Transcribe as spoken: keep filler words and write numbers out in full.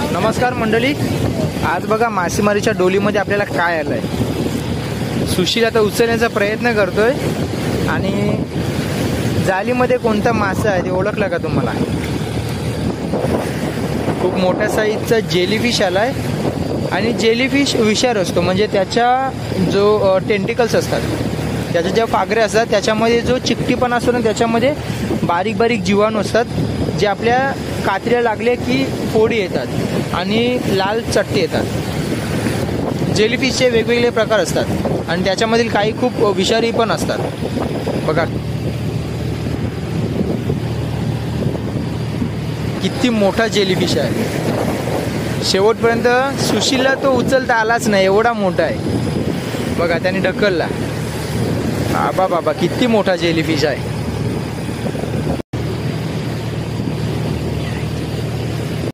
नमस्कार मंडळी, आज बघा मासेमारीच्या डोलीमध्ये आपल्याला काय आलंय. सुशील आता उचलण्याचा प्रयत्न करतोय आणि जाळीमध्ये कोणता मासा आहे ते ओळखला का तुम्हाला? खूप मोठ्या साईजचा जेलीफिश आलाय आणि जेलीफिश विषार असतो, म्हणजे त्याच्या जो टेंटिकल्स असतात, त्याच्या ज्या पागऱ्या असतात त्याच्यामध्ये जो चिकटीपणा असतो ना, त्याच्यामध्ये बारीक बारीक जीवाणू असतात जे आपल्या कात्र्या लागले की फोडी येतात आणि लाल चट्टे येतात. जेलीफिशचे वेगवेगळे प्रकार असतात आणि त्याच्यामधील काही खूप विषारी पण असतात. बघा किती मोठा जेलीफिश आहे. शेवटपर्यंत सुशीलला तो उचलता आलाच नाही, एवढा मोठा आहे. बघा त्याने ढकलला. बाबा बाबा किती मोठा जेलीफिश आहे.